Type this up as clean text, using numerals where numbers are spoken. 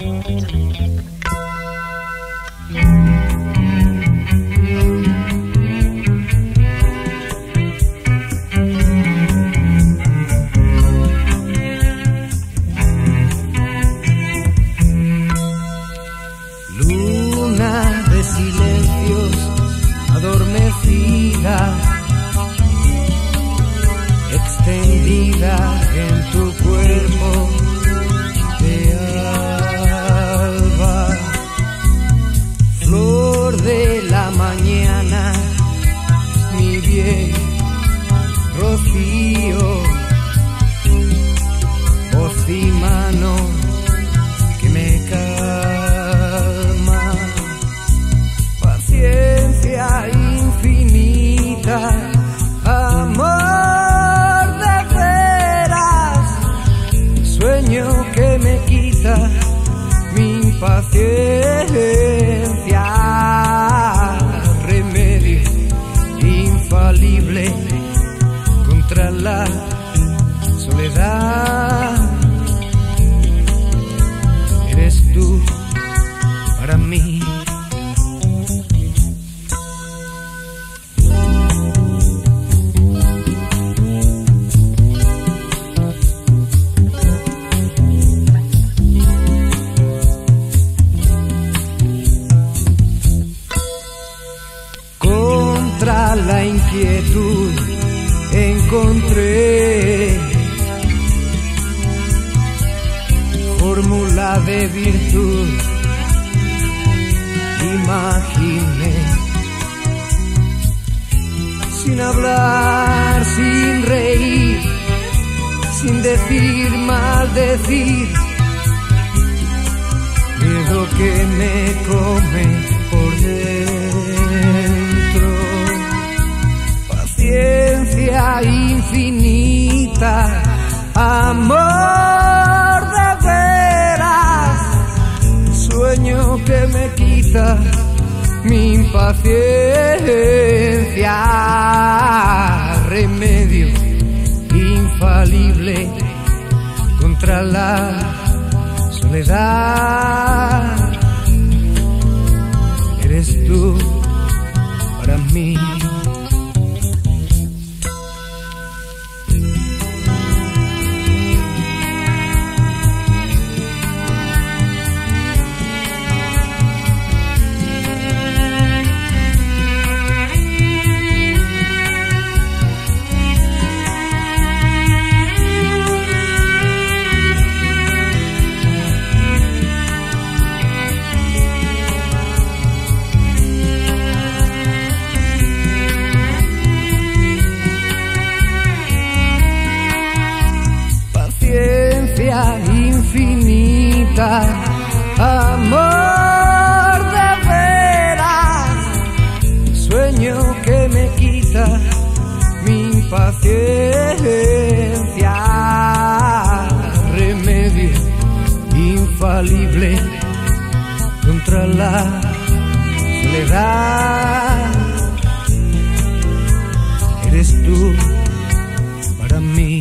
Extendida en tu cuerpo de alba, flor de la mañana, mi bien, rocío, voz y mano que me calma, paciencia infinita, amor de veras, sueño que me quita mi impaciencia, remedio infalible contra la soledad. Eres tú para mí. La inquietud encontré fórmula de virtud, imaginé sin hablar, sin reír, sin decir, maldecir, miedo que me come por dentro. Paciencia infinita, amor de veras, sueño que me quita mi impaciencia, remedio infalible contra la soledad. Eres tú para mí. Infinita, amor de veras, sueño que me quita mi impaciencia, remedio infalible contra la soledad. Eres tú para mí.